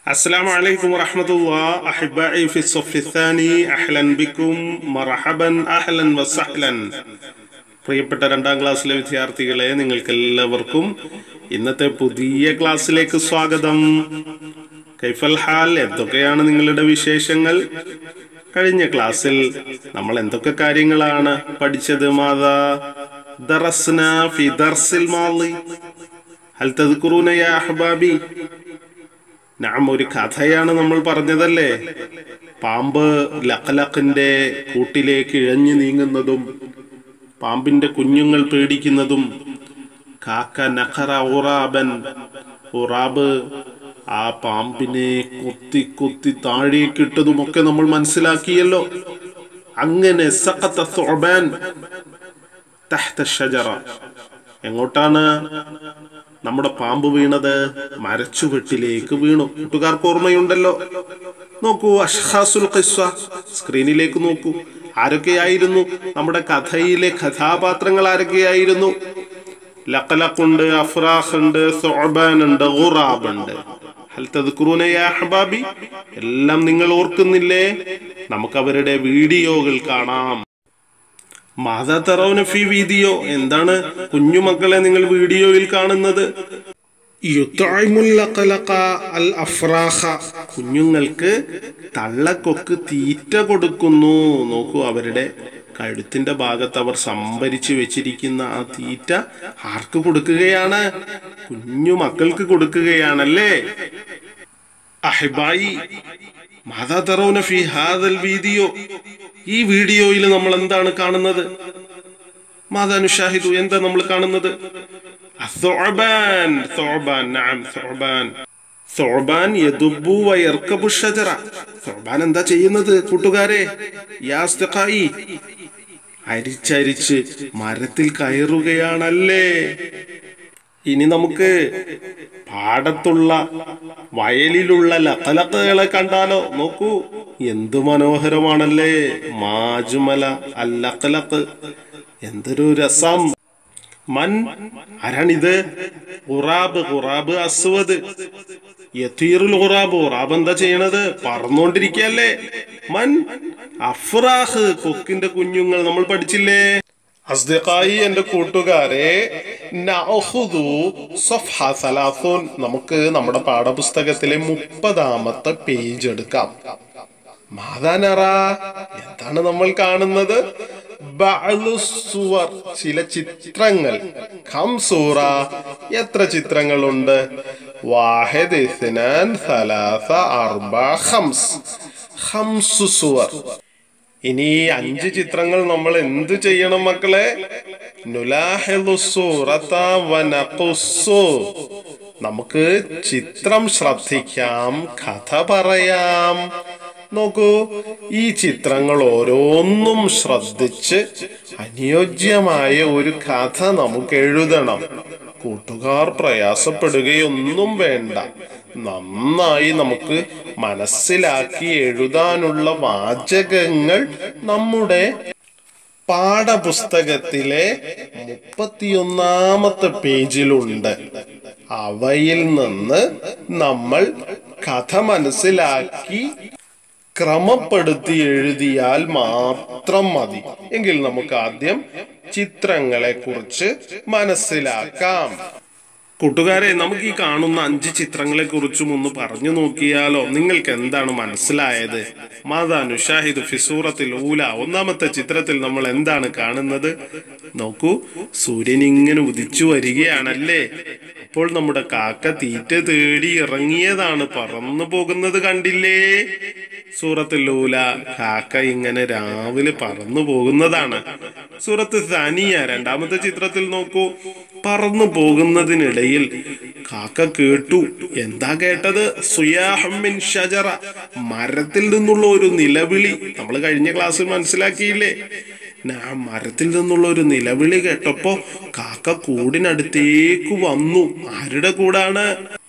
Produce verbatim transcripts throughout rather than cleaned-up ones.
السلام عليكم ورحمة الله أحبائي في الصف الثاني أهلا بكم مرحبا أهلا وسهلا പ്രിയപ്പെട്ട രണ്ടാം ക്ലാസ്സിലെ വിദ്യാർത്ഥികളെ നിങ്ങൾക്കെല്ലാവർക്കും ഇന്നത്തെ പുതിയ ക്ലാസ്സിലേക്ക് സ്വാഗതം. കൈഫൽ ഹാൽ, എന്തൊക്കെയാണ് നിങ്ങളുടെ വിശേഷങ്ങൾ? കഴിഞ്ഞ ക്ലാസ്സിൽ നമ്മൾ എന്തൊക്കെ കാര്യങ്ങളാണ് പഠിച്ചത്? മാതാ ദറസ്ന ഫി ദർസിൽ മാളി ഹൽ തദ്കുറൂന യാ അഹ്ബാബി? നാം ഒരു കഥയാണ് നമ്മൾ പറഞ്ഞതല്ലേ? പാമ്പ് ലഖലഖിന്റെ കൂട്ടിലേക്ക് ഇഴഞ്ഞു നീങ്ങുന്നതും പാമ്പിന്റെ കുഞ്ഞുങ്ങൾ പേടിക്കുന്നതും കാക്ക നഖറ ഉറാബൻ, ഉറാബ് ആ പാമ്പിനെ കൊത്തി കൊത്തി താഴേക്കിട്ടതുമൊക്കെ നമ്മൾ മനസ്സിലാക്കിയല്ലോ. അങ്ങനെ സഖത സുഅബാൻ തഹ്ത ഷജറ. എങ്ങോട്ടാണ് നമ്മുടെ പാമ്പ് വീണത്? മരച്ചുവെട്ടിലേക്ക് വീണു. കൂട്ടുകാർക്ക് ഓർമ്മയുണ്ടല്ലോ. നോക്കൂ, അഷ്ഖാസുൽ ഖിസ്സ സ്ക്രീനിലേക്ക് നോക്കൂ. ആരൊക്കെയായിരുന്നു നമ്മുടെ കഥയിലെ കഥാപാത്രങ്ങൾ? ആരൊക്കെയായിരുന്നു? ലഖലഖുണ്ട്, അഫ്രാഖ് ഉണ്ട്, സുഅബാൻ ഉണ്ട്, ഗുറാബ് ഉണ്ട്. ഹൽ തദ്കുറൂന യാ അഹ്ബാബി? എല്ലാം നിങ്ങൾ ഓർക്കുന്നില്ലേ? നമുക്ക് അവരുടെ വീഡിയോകൾ കാണാം. മാതാ തറൗന ഫി വീഡിയോ, എന്താണ് കുഞ്ഞുമക്കളെ നിങ്ങൾ വീഡിയോയിൽ കാണുന്നത്? യുത്ഇമുൽ ലഖലഖ അൽ അഫ്രാഖ, കുഞ്ഞുങ്ങൾക്ക് തള്ളക്കൊക്ക് തീറ്റ കൊടുക്കുന്നു. നോക്കൂ, അവരുടെ കഴുത്തിന്റെ ഭാഗത്ത് അവർ സംഭരിച്ചു വെച്ചിരിക്കുന്ന ആ തീറ്റ ആർക്ക് കൊടുക്കുകയാണ്? കുഞ്ഞു മക്കൾക്ക് കൊടുക്കുകയാണല്ലേ. അഹിബായി, മാതാ തറൗന ഫി ഹാദൽ വീഡിയോ, ഈ വീഡിയോയിൽ നമ്മൾ എന്താണ് കാണുന്നത്? മാതാ നുഷാഹിദു, എന്താ നമ്മൾ കാണുന്നത്? ثعبان ثعبان نعم ثعبان ثعبان يدب ويركب الشجرة. ثعبان എന്താ ചെയ്യുന്നത് കൂട്ടുകാരെ? യാ അസ്തിഖായി, അരിച്ചരിച്ച് മരത്തിൽ കയറുകയാണല്ലേ. ഇനി നമുക്ക് പാടത്തുള്ള വയലിലുള്ള ലഖലഖുകളെ കണ്ടാലോ? നോക്കൂ, എന്തു മനോഹരമാണല്ലേ. മാജുമല അൽ ലഖലഖ്, എന്തൊരു രസം. മൻ, ആരാണിത്? ഖുറാബ്, ഖുറാബ് അസ്വദ്. യതീറുൽ ഖുറാബ്, ഖുറാബ് എന്താ ചെയ്യണത്? പറന്നുകൊണ്ടിരിക്കല്ലേ. മൻ, അഫ്രാഖ്, കൊക്കിന്റെ കുഞ്ഞുങ്ങൾ നമ്മൾ പഠിച്ചില്ലേ? അസ്ദിഖായി, എന്റെ കൂട്ടുകാരെ, നഅഖുദു സഫ്ഹ സലാസൂൻ, നമുക്ക് നമ്മുടെ പാഠപുസ്തകത്തിലെ മുപ്പതാമത്തെ പേജ് എടുക്കാം. മാദാനറ, എന്താണ് നമ്മൾ കാണുന്നത്? ബഅ്ലുസ്സുവർ, ചില ചിത്രങ്ങൾ. ഖംസൂറ, എത്ര ചിത്രങ്ങളുണ്ട്? വാഹിദ്, ഇസ്നാൻ, സലാസ, അർബഅ, ഖംസ്. ഖംസു സുവർ. ഇനി അഞ്ച് ചിത്രങ്ങൾ നമ്മൾ എന്ത് ചെയ്യണം മക്കളെ? നുലാഹിദു സൂറത വനഖുസ്സു, നമുക്ക് ചിത്രം ശ്രദ്ധിക്കാം, കഥ പറയാം. നോക്കൂ, ഈ ചിത്രങ്ങൾ ഓരോന്നും ശ്രദ്ധിച്ച് അനുയോജ്യമായ ഒരു കഥ നമുക്ക് എഴുതണം. കൂട്ടുകാർ പ്രയാസപ്പെടുകയൊന്നും വേണ്ട. നന്നായി നമുക്ക് മനസ്സിലാക്കി എഴുതാനുള്ള വാചകങ്ങൾ നമ്മുടെ പാഠപുസ്തകത്തിലെ മുപ്പത്തിയൊന്നാമത്തെ പേജിലുണ്ട്. അവയിൽ നിന്ന് നമ്മൾ കഥ മനസ്സിലാക്കി ക്രമപ്പെടുത്തി എഴുതിയാൽ മാത്രം മതി. എങ്കിൽ നമുക്ക് ആദ്യം ചിത്രങ്ങളെ കുറിച്ച് മനസ്സിലാക്കാം. കൂട്ടുകാരെ, നമുക്ക് ഈ കാണുന്ന അഞ്ച് ചിത്രങ്ങളെ കുറിച്ചും ഒന്ന് പറഞ്ഞു നോക്കിയാലോ? നിങ്ങൾക്ക് എന്താണ് മനസ്സിലായത്? മാതാ നുഷാഹിദ് ഫി സൂറത്തിൽ ഊല, ഒന്നാമത്തെ ചിത്രത്തിൽ നമ്മൾ എന്താണ് കാണുന്നത്? നോക്കൂ, സൂര്യൻ ഇങ്ങനെ ഉദിച്ചു വരികയാണല്ലേ. അപ്പോൾ നമ്മുടെ കാക്ക തീറ്റ തേടി ഇറങ്ങിയതാണ്, പറന്നു പോകുന്നത് കണ്ടില്ലേ? സൂറത്തുൽ ഊല, കാക്ക ഇങ്ങനെ രാവിലെ പറന്നു പോകുന്നതാണ്. സൂറത്ത് സാനിയ, രണ്ടാമത്തെ ചിത്രത്തിൽ നോക്കൂ, പറന്നു പോകുന്നതിനിടയിൽ കാക്ക കേട്ടു. എന്താ കേട്ടത്? സുയാഹം മിൻ ഷജറ, മരത്തിൽ നിന്നുള്ള ഒരു നിലവിളി. നമ്മൾ കഴിഞ്ഞ ക്ലാസ്സിൽ മനസ്സിലാക്കിയില്ലേ? മരത്തിൽ നിന്നുള്ള ഒരു നിലവിളി കേട്ടപ്പോ കാക്ക കൂടിനടുത്തേക്ക് വന്നു. ആരുടെ കൂടാണ്?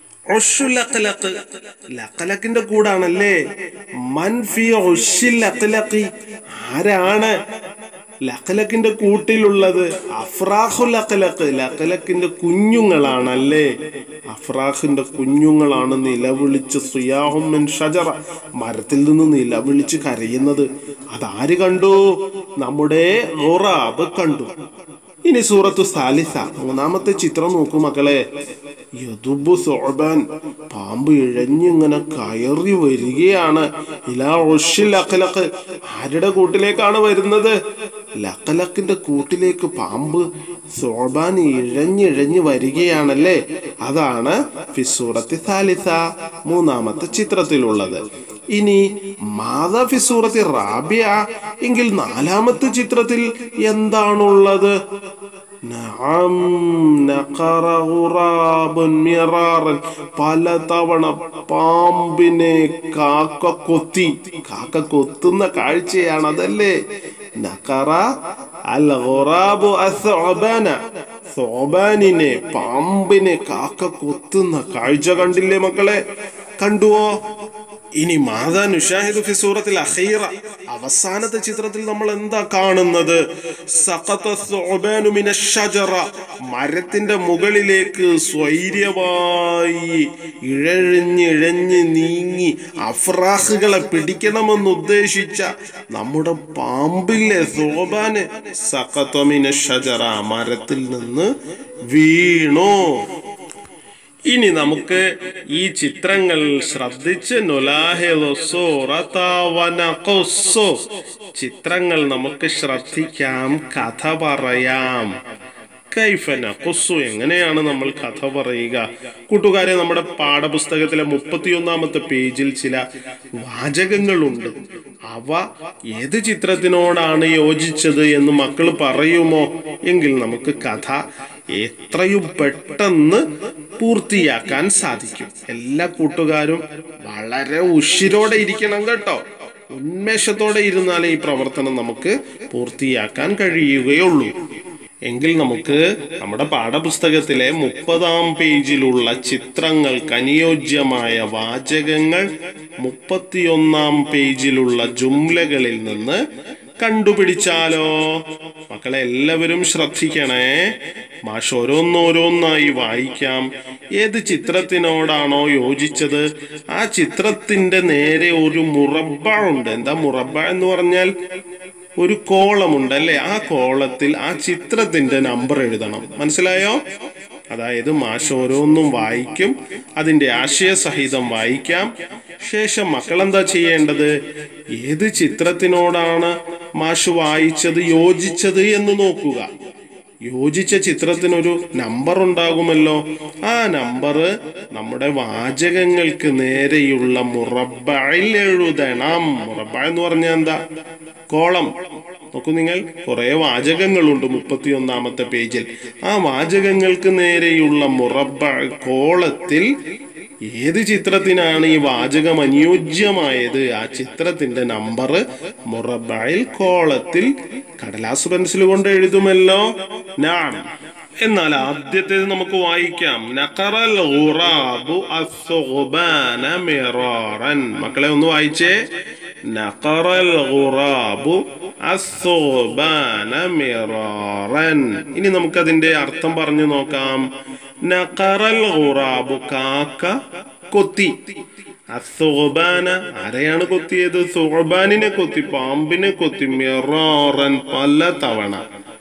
ലഖലഖിന്റെ കൂടാണല്ലേ. മൻ ഫി ഉശ്ശിൽ ലഖലഖി, ആരാണ് ലഖലഖിന്റെ കൂട്ടിലുള്ളത്? അഫ്രാഖുൽ ലഖലഖ്, ലഖലഖിന്റെ കുഞ്ഞുങ്ങളാണല്ലേ. അഫ്രാഖിന്റെ കുഞ്ഞുങ്ങളാണ് നിലവിളിച്ച് സുയാഹും മിൻ ഷജറ, മരത്തിൽ നിന്ന് നിലവിളിച്ച് കരയുന്നത്. അതാര് കണ്ടു? നമ്മുടെ ഖുറാബ് കണ്ടു. ഇനി സൂറത്തു സാലിസ മൂന്നാമത്തെ ചിത്രം നോക്കൂ മക്കളെ. യദുബു സുഅബാൻ, പാമ്പ് ഇഴഞ്ഞിങ്ങനെ കയറി വരികയാണ്. ഇലാ ഉശ്ശിൽ അഖ്ലഖ്, ആരുടെ കൂട്ടിലേക്കാണ് വരുന്നത്? ലഖലഖിന്റെ കൂട്ടിലേക്ക് പാമ്പ് സുഅബാൻ ഇഴഞ്ഞിഴഞ്ഞ് വരികയാണല്ലേ. അതാണ് ഫി സൂറത്തി സാലിസ മൂന്നാമത്തെ ചിത്രത്തിലുള്ളത്. ഇനി മാദാ ഫി സൂറത്തി റാബിയ, എങ്കിൽ നാലാമത്തെ ചിത്രത്തിൽ എന്താണുള്ളത്? നഅം നഖറ ഖുറാബുൻ മിറാറൻ, പലതവണ പാമ്പിനെ കാക്ക കൊത്തി. കാക്ക കൊത്തുന്ന കാഴ്ചയാണ് അതല്ലേ. നഖറ അൽ ഖുറാബു അസ്അബാന, സുഅബാനിനെ, പാമ്പിനെ കാക്ക കൊത്തുന്ന കാഴ്ച കണ്ടില്ലേ മക്കളെ? കണ്ടുവോ? ഇനി മാദാ നുശാഹിദു ഫി സൂറത്തിൽ അഖീറ, അവസാനത്തെ ചിത്രത്തിൽ നമ്മൾ എന്താ കാണുന്നത്? സഖത സുഅബാനു മിനശ് ഷജറ, മരത്തിന്റെ മുകളിലേക്ക് സ്വൈര്യമായി ഇഴഞ്ഞിഴഞ്ഞ് നീങ്ങി അഫ്രാഖുകളെ പിടിക്കണമെന്ന് ഉദ്ദേശിച്ച നമ്മുടെ പാമ്പില്ലേ സുഅബാന്, സഖത മിനശ് ഷജറ, മരത്തിൽ നിന്ന് വീണു. ഇനി നമുക്ക് ഈ ചിത്രങ്ങൾ ശ്രദ്ധിച്ച് ചിത്രങ്ങൾ നമുക്ക് ശ്രദ്ധിക്കാം, കഥ പറയാം. കൈഫന ഖുസ്സു, എങ്ങനെയാണ് നമ്മൾ കഥ പറയുക? കൂട്ടുകാരെ, നമ്മുടെ പാഠപുസ്തകത്തിലെ മുപ്പത്തിയൊന്നാമത്തെ പേജിൽ ചില വാചകങ്ങളുണ്ട്. അവ ഏത് ചിത്രത്തിനോടാണ് യോജിച്ചത് എന്ന് മക്കൾ പറയുമോ? എങ്കിൽ നമുക്ക് കഥ എത്രയും പെട്ടെന്ന് പൂർത്തിയാക്കാൻ സാധിക്കും. എല്ലാ കൂട്ടുകാരും വളരെ ഉഷിരോടെ ഇരിക്കണം കേട്ടോ. ഉന്മേഷത്തോടെ ഇരുന്നാലേ ഈ പ്രവർത്തനം നമുക്ക് പൂർത്തിയാക്കാൻ കഴിയുകയുള്ളൂ. എങ്കിൽ നമുക്ക് നമ്മുടെ പാഠപുസ്തകത്തിലെ മുപ്പതാം പേജിലുള്ള ചിത്രങ്ങൾക്ക് അനുയോജ്യമായ വാചകങ്ങൾ മുപ്പത്തിയൊന്നാം പേജിലുള്ള ജുംലകളിൽ നിന്ന് കണ്ടുപിടിച്ചാലോ? മക്കളെ, എല്ലാവരും ശ്രദ്ധിക്കണേ. മാഷ് ഓരോന്നോരോന്നായി വായിക്കാം. ഏത് ചിത്രത്തിനോടാണോ യോജിച്ചത് ആ ചിത്രത്തിന്റെ നേരെ ഒരു മുറബ്ബ ഉണ്ട്. എന്താ മുറബ്ബ എന്ന് പറഞ്ഞാൽ? ഒരു കോളമുണ്ട് അല്ലെ. ആ കോളത്തിൽ ആ ചിത്രത്തിന്റെ നമ്പർ എഴുതണം. മനസ്സിലായോ? അതായത് മാഷ് ഓരോന്നും വായിക്കും, അതിന്റെ ആശയസഹിതം വായിക്കാം. ശേഷം മക്കൾ എന്താ ചെയ്യേണ്ടത്? ഏത് ചിത്രത്തിനോടാണ് മാഷ് വായിച്ചത് യോജിച്ചത് എന്ന് നോക്കുക. യോജിച്ച ചിത്രത്തിനൊരു നമ്പർ ഉണ്ടാകുമല്ലോ. ആ നമ്പർ നമ്മുടെ വാചകങ്ങൾക്ക് നേരെയുള്ള മുറബ്ബയിൽ എഴുതണം. മുറബ്ബ എന്ന് പറഞ്ഞാൽ എന്താ? കോളം. നോക്കൂ നിങ്ങൾ, കുറെ വാചകങ്ങളുണ്ട് മുപ്പത്തിയൊന്നാമത്തെ പേജിൽ. ആ വാചകങ്ങൾക്ക് നേരെയുള്ള മുറബ്ബ കോളത്തിൽ ഏത് ചിത്രത്തിനാണ് ഈ വാചകം അനുയോജ്യമായത് ആ ചിത്രത്തിന്റെ നമ്പർ മുറബ്ബയിൽ കോളത്തിൽ കടലാസ് പെൻസിൽ കൊണ്ട് എഴുതുമല്ലോ. നാം എന്നാൽ ആദ്യത്തേത് നമുക്ക് വായിക്കാം. നഖറൽ ഖുറാബു അസ്സുഗ്ബാന മിറാറൻ. മക്കളെ ഒന്ന് വായിച്ചേ. നഖറൽ ഖുറാബു അസ്സുഗ്ബാന മിറാറൻ. ഇനി നമുക്ക് അതിന്റെ അർത്ഥം പറഞ്ഞു നോക്കാം. നഖറൽ ഖുറാബു, കാക്ക കൊത്തി. അസ്സുഗ്ബാന, ആരെയാണ് കൊത്തിയത്? സുഗ്ബാനിനെ കൊത്തി, പാമ്പിനെ കൊത്തി. മിറാറൻ, പല തവണ.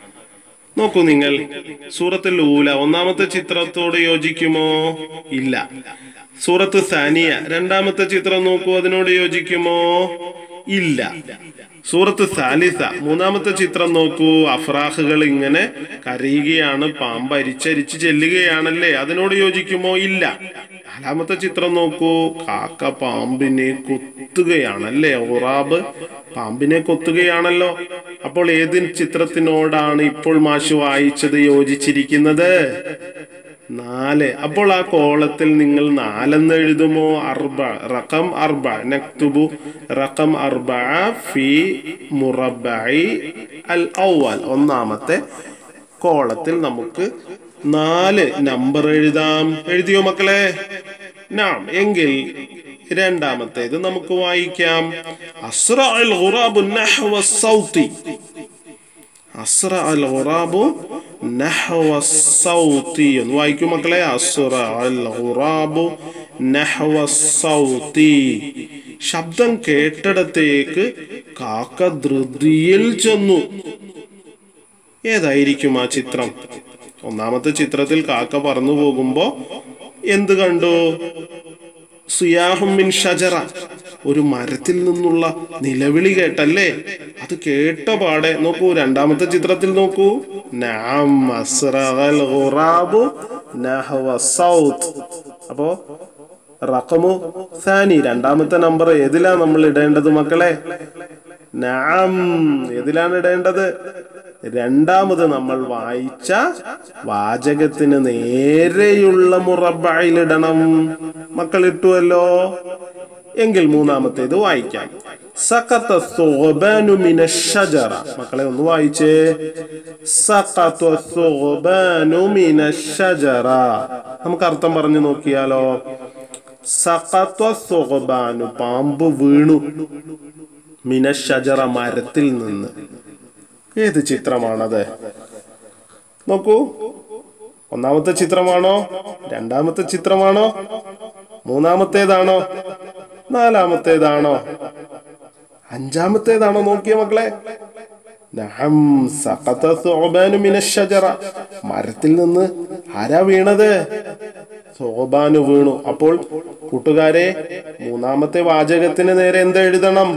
നോക്കൂ നിങ്ങൾ, സൂറത്തുൽ ഊല ഒന്നാമത്തെ ചിത്രത്തോട് യോജിക്കുമോ? ഇല്ല. സൂറത്ത് സാനിയ രണ്ടാമത്തെ ചിത്രം നോക്കൂ, അതിനോട് യോജിക്കുമോ? ഇല്ല. സൂറത്ത് സാലിസ മൂന്നാമത്തെ ചിത്രം നോക്കൂ, അഫ്രാഖുകൾ ഇങ്ങനെ കരയുകയാണ്, പാമ്പ് അരിച്ചരിച്ച് ചെല്ലുകയാണല്ലേ, അതിനോട് യോജിക്കുമോ? ഇല്ല. നാലാമത്തെ ചിത്രം നോക്കൂ, കാക്ക പാമ്പിനെ കൊത്തുകയാണല്ലേ, ഖുറാബ് പാമ്പിനെ കൊത്തുകയാണല്ലോ. അപ്പോൾ ഏത് ചിത്രത്തിനോടാണ് ഇപ്പോൾ മാഷ് വായിച്ചത് യോജിച്ചിരിക്കുന്നത്? നാല്. അപ്പോൾ ആ കോളത്തിൽ നിങ്ങൾ നാലെന്ന് എഴുതുമോ? അർബ, റഖം അർബ. നക്തുബു റഖം അർബ ഫി മുറബ്ബഇ അൽ അവ്വൽ. ഒന്നാമത്തെ കോളത്തിൽ നമുക്ക് നാല് നമ്പർ എഴുതാം. എഴുതിയോ മക്കളെ? നാം. എങ്കിൽ രണ്ടാമത്തേത് നമുക്ക് വായിക്കാം. അസ്റഅൽ ഖുറാബു നഹ്വ സൗതി. അസ്റഅൽ ഖുറാബു നഹ്വ സൗതി. ഒന്ന് വായിക്കൂ മക്കളെ. അസ്റഅൽ ഗുറാബു നഹ്വ സൗതി. ശബ്ദം കേട്ടിടത്തേക്ക് കാക്ക ധൃതിയിൽ ചെന്നു. ഏതായിരിക്കും ആ ചിത്രം? ഒന്നാമത്തെ ചിത്രത്തിൽ കാക്ക പറന്നു പോകുമ്പോ എന്ത് കണ്ടു? സിയാഹും മിൻ ഷജറ, ഒരു മരത്തിൽ നിന്നുള്ള നിലവിളി കേട്ടല്ലേ? അത് കേട്ട പാടെ നോക്കൂ, രണ്ടാമത്തെ ചിത്രത്തിൽ നോക്കൂ. നഅം അസ്റഅൽ ഗുറാബു നഹ്വ സൗത്. അപ്പോ റഖമു സാനി, രണ്ടാമത്തെ നമ്പർ ഏതിലാ നമ്മൾ ഇടേണ്ടത് മക്കളെ? നഅം, ഏതിലാണ് ഇടേണ്ടത്? രണ്ടാമത് നമ്മൾ വായിച്ച വാചകത്തിന് നേരെയുള്ള മുറബയിൽ ഇടണം. മക്കൾ ഇട്ടുവല്ലോ. എങ്കിൽ മൂന്നാമത്തേത് വായിക്കാം. സഖത സുഗ്ബാനു മിനശ് ഷജറ. മക്കളെ ഒന്ന് വായിച്ചേ. സഖത സുഗ്ബാനു മിനശ് ഷജറ. നമുക്ക് അർത്ഥം പറഞ്ഞു നോക്കിയാലോ. സഖത സുഗ്ബാനു, പാമ്പ് വീണു. മിനശ് ഷജറ, മരത്തിൽ നിന്ന്. ഏത് ചിത്രമാണത്? നോക്കൂ. ഒന്നാമത്തെ ചിത്രമാണോ? രണ്ടാമത്തെ ചിത്രമാണോ? മൂന്നാമത്തേതാണോ? നാലാമത്തേതാണോ? അഞ്ചാമത്തേതാണോ? നോക്കിയ മക്കളെ. നഅം സഖത സുഗ്ബാനു മിനശ് ഷജറ, മരത്തിൽ നിന്ന് ആരാ വീണത്? സുഗ്ബാനു വീണു. അപ്പോൾ കൂട്ടുകാരെ, മൂന്നാമത്തെ വാചകത്തിന് നേരെ എന്താ എഴുതണം?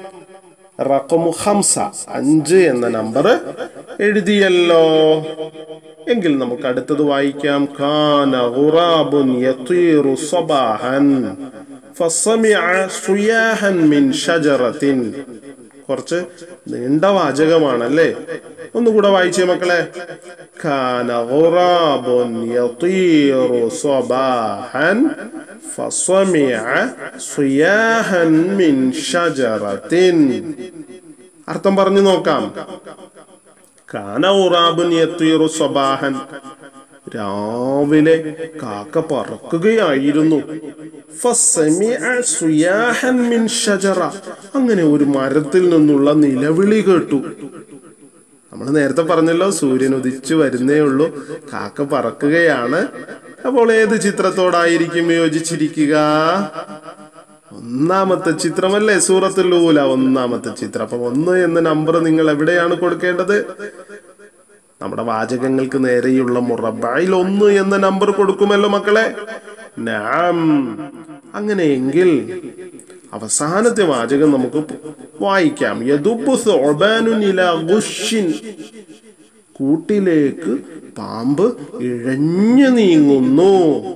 റഖമു ഖംസ, അഞ്ച് എന്ന നമ്പർ എഴുതിയല്ലോ. എങ്കിൽ നമുക്ക് അടുത്തത് വായിക്കാം. കാന ഗുറാബുൻ യതീറു സബാഹൻ ഫസമിഅ സുയാഹൻ മിൻ ഷജറത്തിൻ. കുറച്ച് നീണ്ട വാചകമാണല്ലേ? ഒന്നുകൂടെ വായിച്ചേ മക്കളെ. കാന ഗുറാബുൻ യതീറു സബാഹൻ ഫസമിഅ സുയാഹൻ മിൻ ഷജറത്തിൻ. അർത്ഥം പറഞ്ഞു നോക്കാം. കാന ഗുറാബുൻ യതീറു സബാഹൻ, രാവിലെ കാക്ക പറക്കുകയായിരുന്നു. ഫസമിഅ സുയാഹൻ മിൻ ഷജറ, അങ്ങനെ ഒരു മരത്തിൽ നിന്നുള്ള നിലവിളി കേട്ടു. നമ്മൾ നേരത്തെ പറഞ്ഞല്ലോ, സൂര്യൻ ഉദിച്ചു വരുന്നേ ഉള്ളൂ, കാക്ക പറക്കുകയാണ്. അപ്പോൾ ഏത് ചിത്രത്തോടായിരിക്കും യോജിച്ചിരിക്കുക? ഒന്നാമത്തെ ചിത്രമല്ലേ? സൂറത്തുൽ ഊല ഒന്നാമത്തെ ചിത്രം. അപ്പൊ ഒന്ന് എന്ന നമ്പർ നിങ്ങൾ എവിടെയാണ് കൊടുക്കേണ്ടത്? നമ്മുടെ വാചകങ്ങൾക്ക് നേരെയുള്ള മുറബയിൽ ഒന്ന് എന്ന നമ്പർ കൊടുക്കുമല്ലോ മക്കളെ. നഅം. അങ്ങനെയെങ്കിൽ അവസാനത്തെ വാചകം നമുക്ക് വായിക്കാം. യദുബ്ബു സുഅബാനുൻ ഇലാ ഗുശ്ശിൻ, കൂട്ടിലേക്ക് പാമ്പ് ഇഴഞ്ഞു നീങ്ങുന്നു.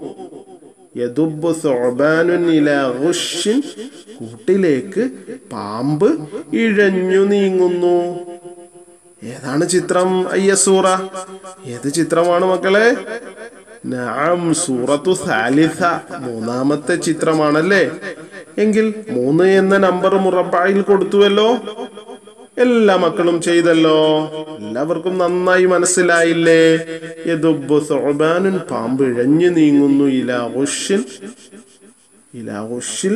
യദുബ്ബു സുഅബാനുൻ ഇലാ ഗുശ്ശിൻ, കൂട്ടിലേക്ക് പാമ്പ് ഇഴഞ്ഞു നീങ്ങുന്നു. ഏതാണ് ചിത്രം? അയ്യസൂറ. ഏത് ചിത്രമാണ് മക്കളെ? നഅം സൂറത്തു സാലിസ, മൂന്നാമത്തെ ചിത്രമാണല്ലേ? എങ്കിൽ മൂന്ന് എന്ന നമ്പർ മുറബയിൽ കൊടുത്തുവല്ലോ. എല്ലാ മക്കളും ചെയ്തല്ലോ. എല്ലാവർക്കും നന്നായി മനസ്സിലായില്ലേ? യദുബ്ബു സുഅബാനുൻ, പാമ്പ് ഇഴഞ്ഞു നീങ്ങുന്നു. ഇലാ ഗുശ്ശിൻ, ഇലാ ഗുശ്ശിൽ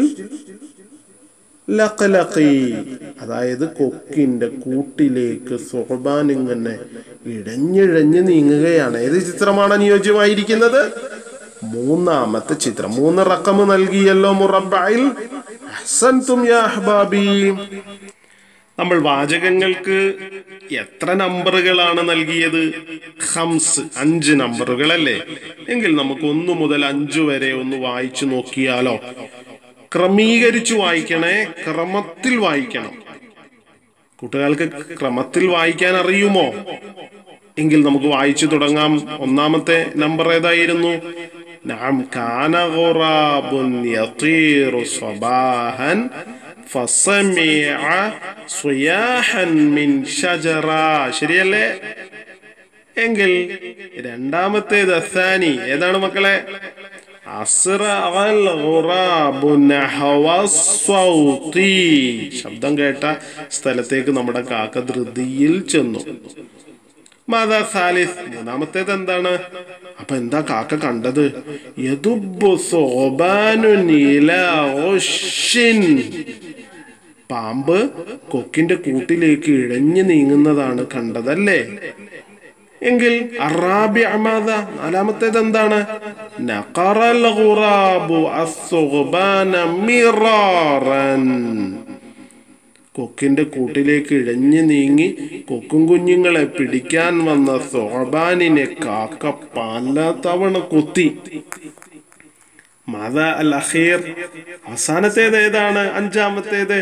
ലഖലഖി, അതായത് കൊക്കിന്റെ കൂട്ടിലേക്ക് സുഅബാൻ ഇങ്ങനെ ഇഴഞ്ഞിഴഞ്ഞ് നീങ്ങുകയാണ്. ഏത് ചിത്രമാണ് അനുയോജ്യമായിരിക്കുന്നത്? മൂന്നാമത്തെ ചിത്രം. മൂന്ന് റഖം നൽകിയല്ലോ മുറബയിൽ. അഹ്സൻതും യാ അഹ്ബാബി. നമ്മൾ വാചകങ്ങൾക്ക് എത്ര നമ്പറുകളാണ് നൽകിയത്? ഖംസ്, അഞ്ച് നമ്പറുകൾ അല്ലേ? എങ്കിൽ നമുക്ക് ഒന്ന് മുതൽ അഞ്ചു വരെ ഒന്ന് വായിച്ചു നോക്കിയാലോ? ക്രമീകരിച്ചു വായിക്കണേ, ക്രമത്തിൽ വായിക്കണം. കൂട്ടുകാർക്ക് ക്രമത്തിൽ വായിക്കാൻ അറിയുമോ? എങ്കിൽ നമുക്ക് വായിച്ചു തുടങ്ങാം. ഒന്നാമത്തെ നമ്പർ ഏതായിരുന്നു? നഅം കാന ഗുറാബുൻ യതീറു സബാഹൻ ഫസമിഅ സുയാഹൻ മിൻ ഷജറ. ശരിയല്ലേ? എങ്കിൽ രണ്ടാമത്തേത് അസാനി ഏതാണ് മക്കളെ? അസ്റഅൽ ഗുറാബു നഹ്വ സ്വൗതി, ശബ്ദം കേട്ട സ്ഥലത്തേക്ക് നമ്മുടെ കാക്ക ധൃതിയിൽ ചെന്നു. മാദാ സാലിസ്, മൂന്നാമത്തേത് എന്താണ്? അപ്പൊ എന്താ കാക്ക കണ്ടത്? യദുബ്ബു സുഅബാനുൻ ഇലാ ഗുശ്ശിൻ, പാമ്പ് കൊക്കിന്റെ കൂട്ടിലേക്ക് ഇഴഞ്ഞു നീങ്ങുന്നതാണ് കണ്ടതല്ലേ? എങ്കിൽ അറാബിഅ മാദാ, നാലാമത്തേത് എന്താണ്? നഖറൽ ഖുറാബു അസ്സുഗ്ബാന മിറാറൻ. കൊക്കിന്റെ കൂട്ടിലേക്ക് ഇഴഞ്ഞു നീങ്ങി കൊക്കും കുഞ്ഞുങ്ങളെ പിടിക്കാൻ വന്ന സുഗ്ബാനിനെ കാക്ക പല തവണ കൊത്തി. മാദാ അൽ അഖീർ, അവസാനത്തേത് ഏതാണ്? അഞ്ചാമത്തേത്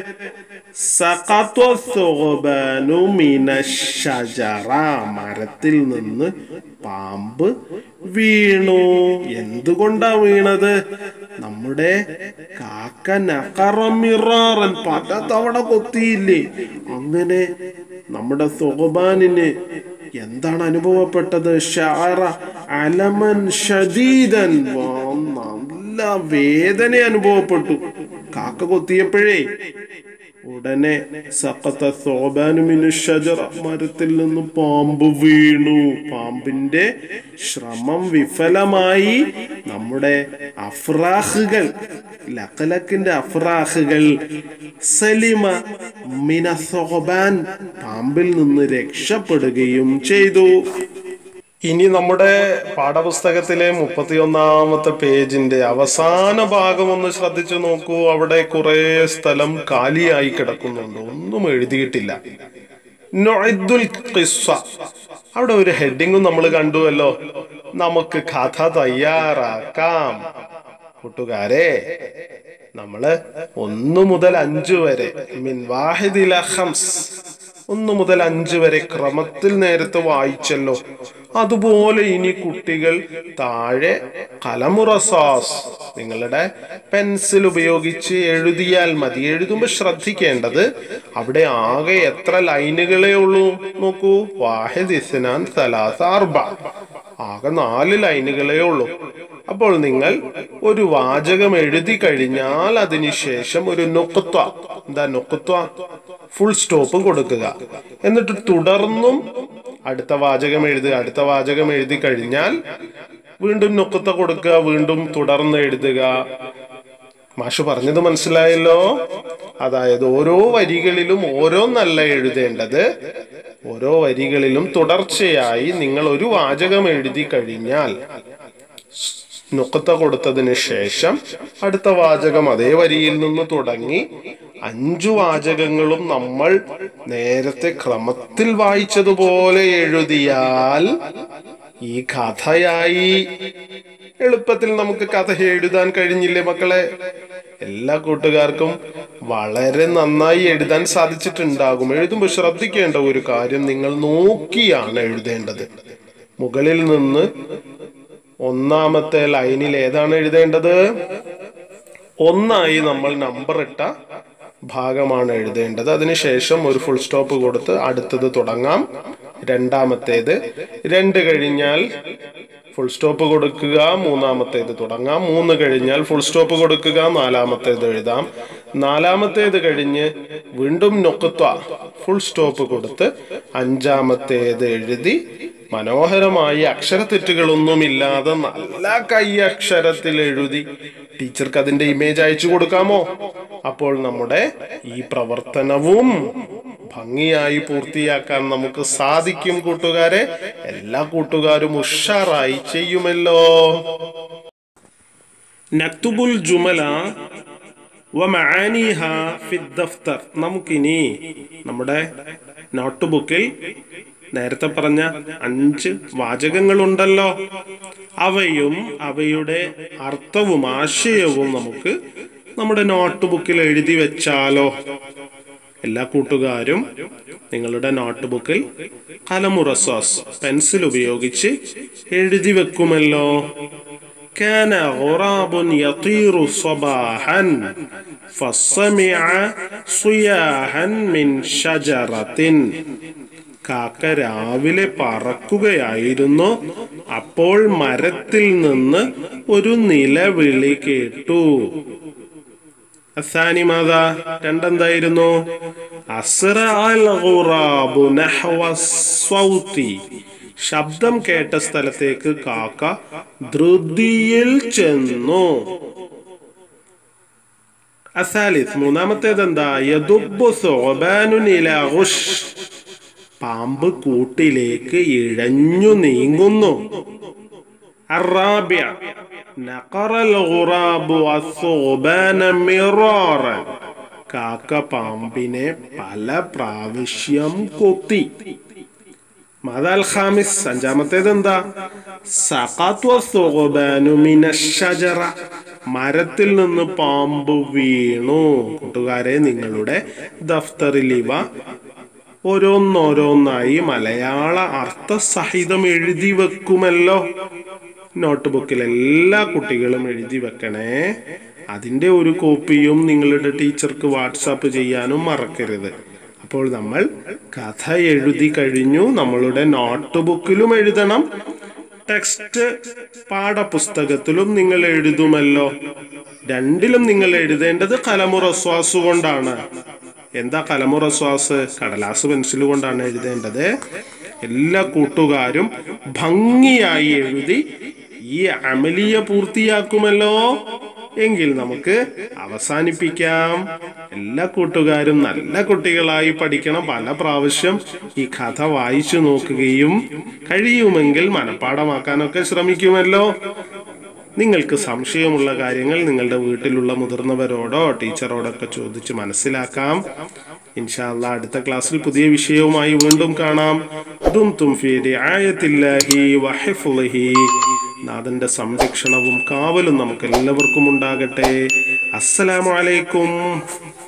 സഖത്ത സുഗ്ബാനു മിനശ്ശജറ, മരത്തിൽ നിന്ന് പാമ്പ് വീണു. എന്തുകൊണ്ടാ വീണത്? നമ്മുടെ കാക്ക നഖറ മിറാറൻ, പല തവണ കൊത്തിയില്ലേ? അങ്ങനെ നമ്മുടെ സുഗ്ബാനിന് എന്താണ് അനുഭവപ്പെട്ടത്? ശഅറ അലമൻ ശദീദൻ, നല്ല വേദന അനുഭവപ്പെട്ടു കാക്ക കൊത്തിയപ്പോഴേ. ഉടനെ സഖത്ത സുഗ്ബാനു മിനശ്ശജറ, മരത്തിൽ നിന്ന് പാമ്പ് വീണു. പാമ്പിന്റെ ശ്രമം വിഫലമായി. നമ്മുടെ അഫ്രാഖുകൾ, ലഖലക്കിന്റെ അഫ്രാഖുകൾ സലിമ മിന സുഗ്ബാൻ, പാമ്പിൽ നിന്ന് രക്ഷപ്പെടുകയും ചെയ്തു. ഇനി നമ്മുടെ പാഠപുസ്തകത്തിലെ മുപ്പത്തിയൊന്നാമത്തെ പേജിന്റെ അവസാന ഭാഗം ഒന്ന് ശ്രദ്ധിച്ചു നോക്കൂ. അവിടെ കുറെ സ്ഥലം കാലിയായി കിടക്കുന്നുണ്ട്, ഒന്നും എഴുതിയിട്ടില്ല. നുഇദ്ദുൽ ഖിസ്സ, അവിടെ ഒരു ഹെഡിങ്ങും നമ്മൾ കണ്ടുവല്ലോ. നമുക്ക് കഥ തയ്യാറാക്കാം. കൂട്ടുകാരെ, നമ്മള് ഒന്ന് മുതൽ അഞ്ചു വരെ, മിൻ വാഹിദ് ഇലാ ഖംസ്, ഒന്ന് മുതൽ അഞ്ച് വരെ ക്രമത്തിൽ നേരത്തെ വായിച്ചല്ലോ. അതുപോലെ ഇനി കുട്ടികൾ താഴെ കലമുറസാസ്, നിങ്ങളുടെ പെൻസിൽ ഉപയോഗിച്ച് എഴുതിയാൽ മതി. എഴുതുമ്പോൾ ശ്രദ്ധിക്കേണ്ടത് അവിടെ ആകെ എത്ര ലൈനുകളേ ഉള്ളൂ നോക്കൂ. വാഹിദ് ഇസ്നാൻ സലാസ അർബ, ആകെ നാല് ലൈനുകളേ ഉള്ളൂ. അപ്പോൾ നിങ്ങൾ ഒരു വാചകം എഴുതി കഴിഞ്ഞാൽ അതിനുശേഷം ഒരു നുഖ്ത, എന്താ നുഖ്ത? ഫുൾ സ്റ്റോപ്പ് കൊടുക്കുക. എന്നിട്ട് തുടർന്നും അടുത്ത വാചകം എഴുതുക. അടുത്ത വാചകം എഴുതി കഴിഞ്ഞാൽ വീണ്ടും നുഖ്ത കൊടുക്കുക, വീണ്ടും തുടർന്ന് എഴുതുക. മാഷ് പറഞ്ഞത് മനസ്സിലായല്ലോ? അതായത് ഓരോ വരികളിലും ഓരോന്നല്ല എഴുതേണ്ടത്, ഓരോ വരികളിലും തുടർച്ചയായി നിങ്ങൾ ഒരു വാചകം എഴുതി കഴിഞ്ഞാൽ നുഖ്ത കൊടുത്തതിന് ശേഷം അടുത്ത വാചകം അതേ വരിയിൽ നിന്ന് തുടങ്ങി അഞ്ചു വാചകങ്ങളും നമ്മൾ നേരത്തെ ക്രമത്തിൽ വായിച്ചതുപോലെ എഴുതിയാൽ ഈ കഥയായി. എളുപ്പത്തിൽ നമുക്ക് കഥ എഴുതാൻ കഴിഞ്ഞില്ലേ മക്കളെ? എല്ലാ കൂട്ടുകാർക്കും വളരെ നന്നായി എഴുതാൻ സാധിച്ചിട്ടുണ്ടാകും. എഴുതുമ്പോൾ ശ്രദ്ധിക്കേണ്ട ഒരു കാര്യം, നിങ്ങൾ നോക്കിയാണ് എഴുതേണ്ടത്. മുകളിൽ നിന്ന് ഒന്നാമത്തെ ലൈനിൽ ഏതാണ് എഴുതേണ്ടത്? ഒന്നായി നമ്മൾ നമ്പർ ഇട്ട ഭാഗമാണ് എഴുതേണ്ടത്. അതിനുശേഷം ഒരു ഫുൾ സ്റ്റോപ്പ് കൊടുത്ത് അടുത്തത് തുടങ്ങാം. രണ്ടാമത്തേത്, രണ്ട് കഴിഞ്ഞാൽ ഫുൾ സ്റ്റോപ്പ് കൊടുക്കുക, മൂന്നാമത്തേത് തുടങ്ങാം. മൂന്ന് കഴിഞ്ഞാൽ ഫുൾ സ്റ്റോപ്പ് കൊടുക്കുക, നാലാമത്തേത് എഴുതാം. നാലാമത്തേത് കഴിഞ്ഞ് വീണ്ടും നുഖ്ത ഫുൾ സ്റ്റോപ്പ് കൊടുത്ത് അഞ്ചാമത്തേത് എഴുതി മനോഹരമായി അക്ഷരത്തെറ്റുകളൊന്നുമില്ലാതെ നല്ല കൈയക്ഷരത്തിൽ എഴുതി ടീച്ചർക്ക് അതിന്റെ ഇമേജ് അയച്ചു കൊടുക്കാമോ? അപ്പോൾ നമ്മുടെ ഈ പ്രവർത്തനവും ഭംഗിയായി പൂർത്തിയാക്കാൻ നമുക്ക് സാധിക്കും കൂട്ടുകാരെ. എല്ലാ കൂട്ടുകാരും ഉഷാറായി ചെയ്യുമല്ലോ. നക്തുബുൽ ജുമല വമആനിഹ ഫിദ് ദഫ്തർ. നമുക്കിനി നമ്മുടെ നോട്ട് ബുക്കിൽ നേരത്തെ പറഞ്ഞ അഞ്ച് വാചകങ്ങളുണ്ടല്ലോ, അവയും അവയുടെ അർത്ഥവും ആശയവും നമുക്ക് നമ്മുടെ നോട്ട് ബുക്കിൽ എഴുതി വെച്ചാലോ? എല്ലാ കൂട്ടുകാരും നിങ്ങളുടെ നോട്ട് ബുക്കിൽ കലമുറസാസ് പെൻസിൽ ഉപയോഗിച്ച് എഴുതി വെക്കുമല്ലോ. كان غراب يطير صباحا فسمع صياحا من شجرة. കാക്ക രാവിലെ പറക്കുകയായിരുന്നു, അപ്പോൾ മരത്തിൽ നിന്ന് ഒരു നിലവിളി കേട്ടു. അസാനി മാതാ, രണ്ടെന്തായിരുന്നു? അസ്റഅൽ ഗുറാബു നഹ്വ സ്വൗതി, ശബ്ദം കേട്ട സ്ഥലത്തേക്ക് കാക്ക ധൃതിയിൽ ചെന്നു. അസാലിസ്, മൂന്നാമത്തേത് എന്താ? യദുബ്ബു സുഗ്ബാനുൻ ഇലാ ഗുഷ്, പാമ്പ് കൂട്ടിലേക്ക് ഇഴഞ്ഞു നീങ്ങുന്നു. الرابع نقر الغراب الثعبان مرارا. കാക്ക പാമ്പിനെ പല പ്രാവശ്യം കൊത്തി. മദൽ ഖാമിസ്, അഞ്ചാമത്തേത് എന്താ? സഖത്വ സുഗ്ബാനു മിനശ്ശജറ. മരത്തിൽ നിന്ന് പാമ്പ് വീണു. കൂട്ടുകാരെ, നിങ്ങളുടെ ദഫ്തറിൽ ഇവ ഓരോന്നോരോന്നായി മലയാള അർത്ഥസഹിതം എഴുതി വെക്കുമല്ലോ. നോട്ട് ബുക്കിൽ എല്ലാ കുട്ടികളും എഴുതി വെക്കണേ. അതിന്റെ ഒരു കോപ്പിയും നിങ്ങളുടെ ടീച്ചർക്ക് വാട്സാപ്പ് ചെയ്യാനും മറക്കരുത്. അപ്പോൾ നമ്മൾ കഥ എഴുതി കഴിഞ്ഞു. നമ്മളുടെ നോട്ട് ബുക്കിലും എഴുതണം, ടെക്സ്റ്റ് പാഠപുസ്തകത്തിലും നിങ്ങൾ എഴുതുമല്ലോ. രണ്ടിലും നിങ്ങൾ എഴുതേണ്ടത് കലമുറസ്വാസ് കൊണ്ടാണ്. എന്താ കലമുറസ്വാസ്? കടലാസ് പെൻസിൽ കൊണ്ടാണ് എഴുതേണ്ടത്. എല്ലാ കൂട്ടുകാരും ഭംഗിയായി എഴുതി ഈ അമലിയ പൂർത്തിയാക്കുമല്ലോ. എങ്കിൽ നമുക്ക് അവസാനിപ്പിക്കാം. എല്ലാ കൂട്ടുകാരും നല്ല കുട്ടികളായി പഠിക്കണം. പല പ്രാവശ്യം ഈ കഥ വായിച്ചു നോക്കുകയും കഴിയുമെങ്കിൽ മനഃപ്പാഠമാക്കാനൊക്കെ ശ്രമിക്കുമല്ലോ. നിങ്ങൾക്ക് സംശയമുള്ള കാര്യങ്ങൾ നിങ്ങളുടെ വീട്ടിലുള്ള മുതിർന്നവരോടോ ടീച്ചറോടൊക്കെ ചോദിച്ച് മനസ്സിലാക്കാം. ഇൻഷാ അല്ലാഹ് അടുത്ത ക്ലാസ്സിൽ പുതിയ വിഷയവുമായി വീണ്ടും കാണാം. ദുംതും ഫീ റിആയത്തില്ലാഹി വഹിഫ്ളിഹി. നാഥന്റെ സംരക്ഷണവും കാവലും നമുക്ക് എല്ലാവർക്കും ഉണ്ടാകട്ടെ. അസ്സലാമു അലൈക്കും.